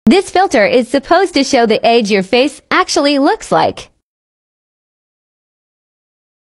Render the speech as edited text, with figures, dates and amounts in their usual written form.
This filter is supposed to show the age your face actually looks like.